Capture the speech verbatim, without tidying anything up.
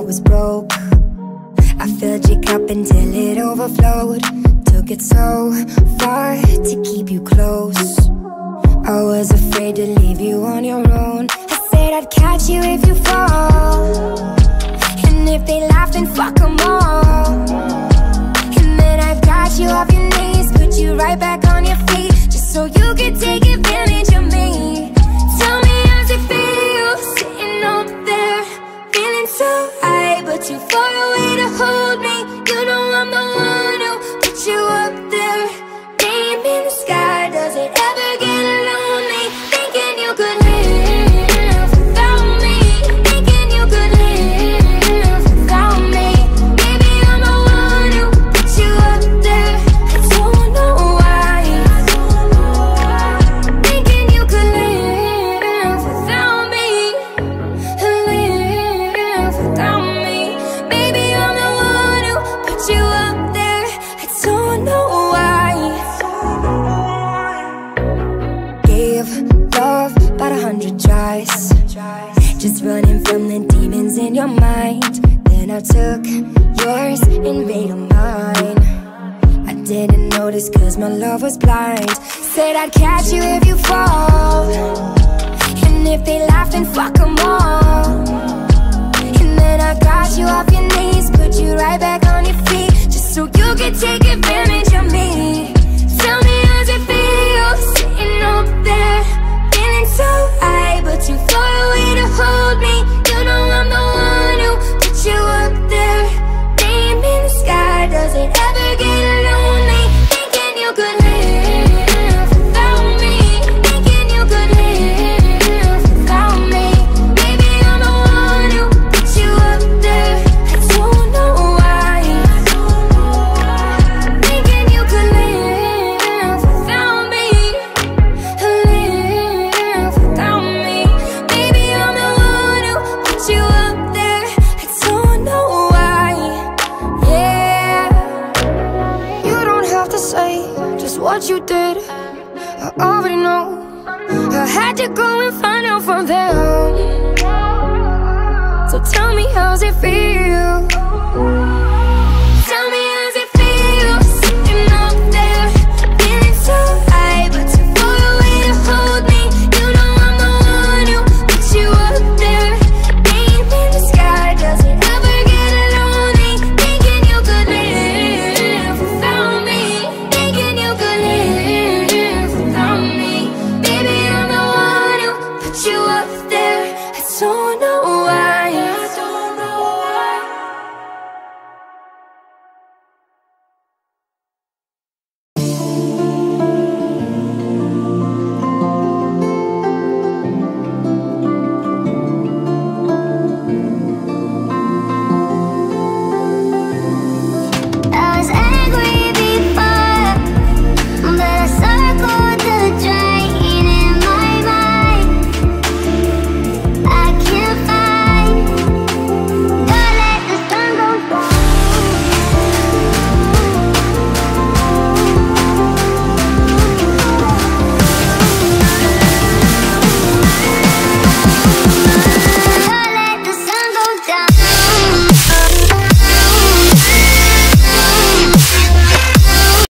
was broke, I filled your cup until it overflowed. Took it so far to keep you close. I was afraid to leave you on your own. I said I'd catch you if you fall, and if they laugh then fuck them all. And then I got you off your knees, put you right back on your feet, just so you could take advantage of me. Tell me how's it feel, sitting up there, feeling so high, but too far away to hold me. You know I'm the one who put you up there, name in the sky. Does it ever get lonely, thinking you could live without me, thinking you could live without me? Baby, I'm the one who put you up there. I don't know why, thinking you could live without me, live without me. Baby, I'm the one who put you up there. I don't know why. Gave love about a hundred tries, just running from the demons in your mind. Then I took yours and made them mine. I didn't notice cause my love was blind. Said I'd catch you if you fall, and if they laugh then fuck them all. And then I got you off your knees, put you right back on your feet, just so you could take advantage of me. Tell me how's it feel, sitting up there, feeling so high, but too far away to hold me. You know I'm the one who put you up there, name in the sky. Does it ever get lonely, thinking you could live without me, thinking you could live without me? Baby, I'm the one who put you up there. I don't know why, thinking you could live without me, live without me. Baby, I'm the one who put you up there. I don't know why, yeah. You don't have to say just what you did, I already know. I had to go and find out from them. So tell me how's it feel,